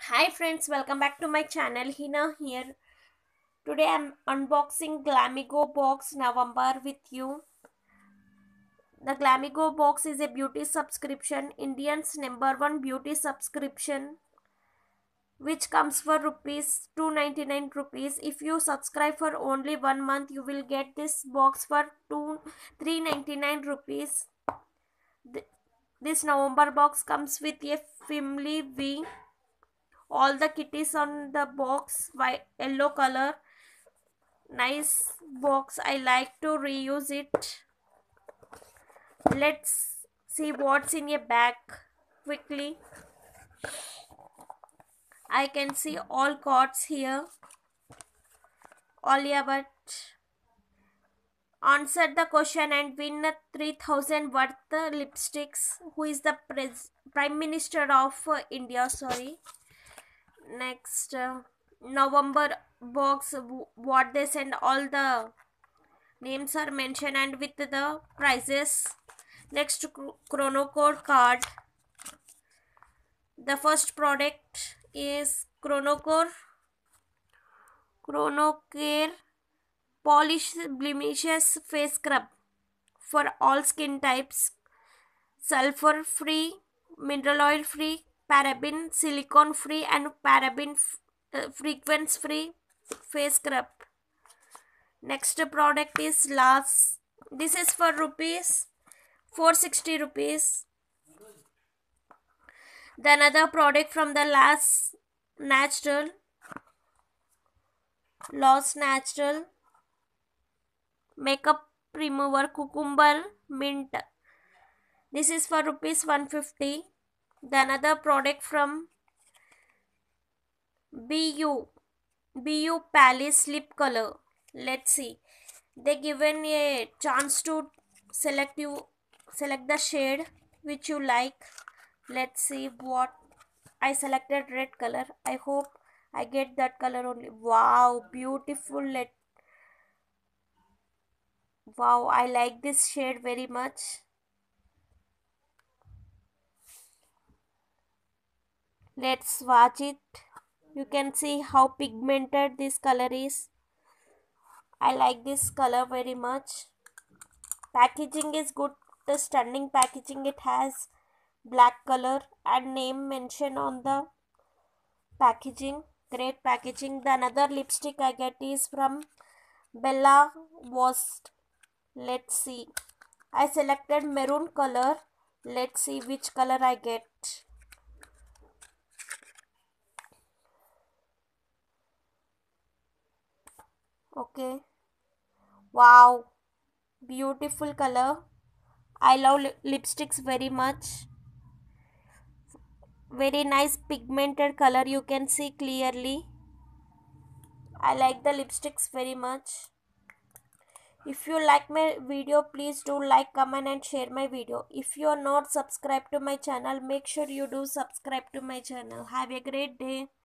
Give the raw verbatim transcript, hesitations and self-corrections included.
Hi friends, welcome back to my channel. Hina here. Today I'm unboxing Glamego box November with you. The Glamego box is a beauty subscription, Indian's number one beauty subscription, which comes for rupees two ninety-nine rupees. If you subscribe for only one month, you will get this box for two three ninety-nine rupees. This November box comes with a family V. All the kitties on the box white yellow color. Nice box. I like to reuse it. Let's see what's in a bag quickly. I can see all cards here. All but answer the question and win a three thousand worth lipsticks. Who is the pres- Prime Minister of uh, India? Sorry. Next, uh, November box, what they send, all the names are mentioned and with the prices. Next, chrono code card. The first product is chronocore chronocare polish blemishes face scrub for all skin types, sulfur free, mineral oil free, paraben silicone free and paraben uh, frequency free face scrub. Next product is last. This is for rupees four hundred sixty rupees. The another product from the last natural lost natural makeup remover cucumber mint. This is for rupees one hundred fifty. The another product from bu bu palace lip color. Let's see, they given a chance to select you select the shade which you like. Let's see what I selected. Red color. I hope I get that color only. Wow, beautiful. Let wow, I like this shade very much. Let's swatch it. You can see how pigmented this color is. I like this color very much. Packaging is good. The stunning packaging. It has black color and name mentioned on the packaging. Great packaging. The another lipstick I get is from Bella Wost. Let's see. I selected maroon color. Let's see which color I get. Okay. Wow. Beautiful color. I love li- lipsticks very much. Very nice pigmented color. You can see clearly. I like the lipsticks very much. If you like my video, please do like, comment and share my video. If you are not subscribed to my channel, make sure you do subscribe to my channel. Have a great day.